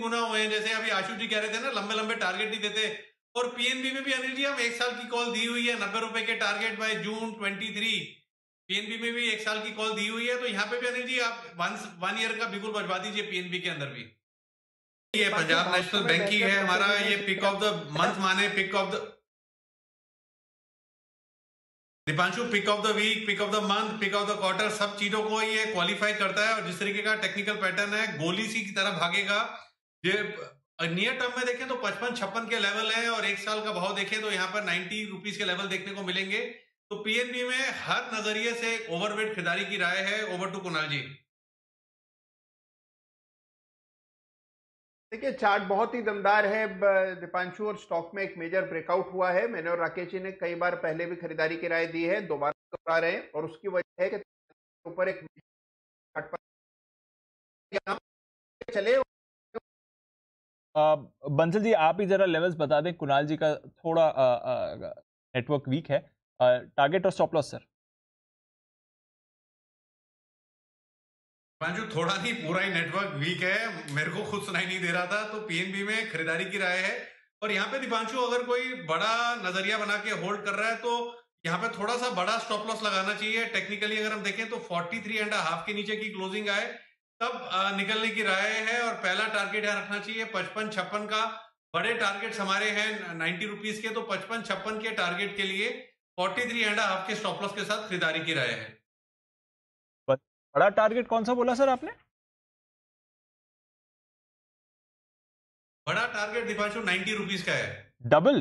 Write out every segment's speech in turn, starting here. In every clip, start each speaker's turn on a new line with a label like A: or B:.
A: गुना हुए हैं। जैसे अभी आशु जी कह रहे थे ना, लंबे लंबे टारगेट नहीं देते, और पीएनबी में भी अनिल जी हम 1 साल की कॉल दी हुई है, 90 रुपए के टारगेट बाय जून 23। पीएनबी में भी 1 साल की कॉल दी हुई है, तो यहाँ पे भी अनिल जी आप 1 ईयर का बिल्कुल बजवा दीजिए पीएनबी के अंदर भी। ये पंजाब नेशनल बैंक ही है हमारा, ये पिक ऑफ द मंथ माने pick of the Deepanshu, pick of the week, pick of the month, pick of the quarter, सब चीजों को ये क्वालिफाई करता है। और जिस तरीके का टेक्निकल पैटर्न है, गोली सी की तरह भागेगा। ये नियर टर्म में देखें तो 55-56 के लेवल है, और 1 साल का भाव देखें तो यहाँ पर 90 रुपीज के लेवल देखने को मिलेंगे। तो पीएनबी में हर नजरिए से ओवरवेट खरीदारी की राय है। Over to Kunal ji.
B: देखिए, चार्ट बहुत ही दमदार है दीपांशु, और स्टॉक में एक मेजर ब्रेकआउट हुआ है। मैंने और राकेश जी ने कई बार पहले भी खरीदारी की राय दी है, दोबारा दोहरा रहे हैं, और उसकी वजह है कि ऊपर एक चले।
C: बंसल जी, आप ही जरा लेवल्स बता दें। कुणाल जी का थोड़ा नेटवर्क वीक है। टारगेट और स्टॉप लॉस सर।
A: जो थोड़ा नहीं, पूरा ही नेटवर्क वीक है, मेरे को खुद सुनाई नहीं दे रहा था। तो पीएनबी में खरीदारी की राय है। और यहाँ पे दीपांशु अगर कोई बड़ा नजरिया बना के होल्ड कर रहा है, तो यहाँ पे थोड़ा सा बड़ा स्टॉप लॉस लगाना चाहिए। टेक्निकली अगर हम देखें तो 43.5 के नीचे की क्लोजिंग आए तब निकलने की राय है। और पहला टारगेट यहाँ रखना चाहिए 55-56 का। बड़े टारगेट्स हमारे हैं 90 रुपीज के, तो 55-56 के टारगेट के लिए 43.5 के स्टॉप लॉस के साथ खरीदारी की राय है।
C: बड़ा टारगेट कौन सा बोला सर आपने?
A: बड़ा टारगेट दीपांशु 90 रुपीज का है।
C: डबल?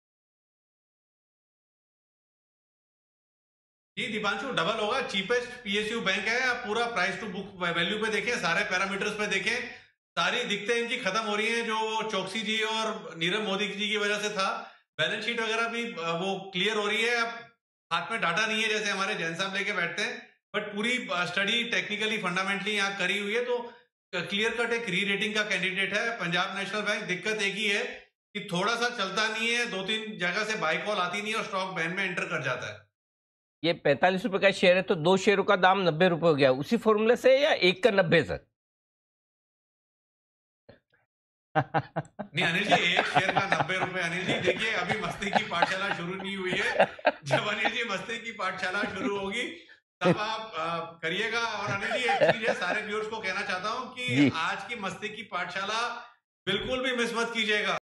A: जी दीपांशु, डबल होगा। चीपेस्ट पीएसयू बैंक है। आप पूरा प्राइस टू बुक वैल्यू पे देखें, सारे पैरामीटर्स पे देखें, सारी दिक्कतें इनकी खत्म हो रही हैं जो चौकसी जी और नीरव मोदी जी की वजह से था। बैलेंस शीट वगैरह भी वो क्लियर हो रही है। अब हाथ में डाटा नहीं है जैसे हमारे जैन साहब लेके बैठते हैं, बट पूरी स्टडी टेक्निकली फंडामेंटली यहाँ करी हुई है। तो क्लियर कट एक री रेटिंग का कैंडिडेट है पंजाब नेशनल बैंक। दिक्कत एक ही है कि थोड़ा सा चलता नहीं है, 2-3 जगह से बाई कॉल आती नहीं है और स्टॉक बैन में एंटर कर जाता है।
D: ये 45 रुपए का शेयर है, तो 2 शेयरों का दाम 90 रुपए हो गया, उसी फॉर्मूले से, या एक का 90 सर?
A: नहीं अनिल जी, एक शेयर का 90 रुपए। अनिल जी देखिए, अभी मस्ती की पाठशाला शुरू नहीं हुई है। जब अनिल जी मस्ती की पाठशाला शुरू होगी तब आप करिएगा। और अनिल जी एक चीज है, सारे व्यूअर्स को कहना चाहता हूं कि आज की मस्ती की पाठशाला बिल्कुल भी मिस मत कीजिएगा।